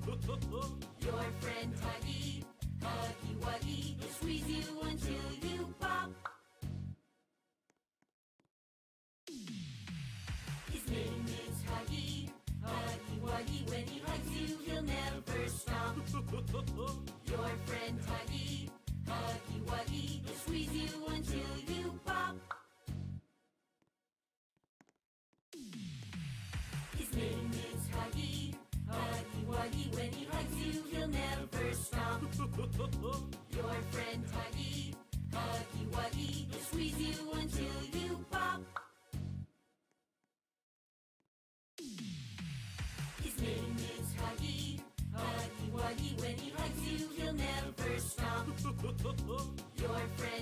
Your friend Huggy, Huggy Wuggy, he'll squeeze you until you pop. His name is Huggy, Huggy Wuggy. When he hugs you, he'll never stop. Your friend Huggy, Huggy Wuggy, he'll squeeze you until you pop. His name is Huggy, Huggy Wuggy. When he hugs you, he'll never stop. Your friend Huggy, Huggy Wuggy, he'll squeeze you until you pop. His name is Huggy, Huggy Wuggy. When he hugs you, he'll never stop. Your friend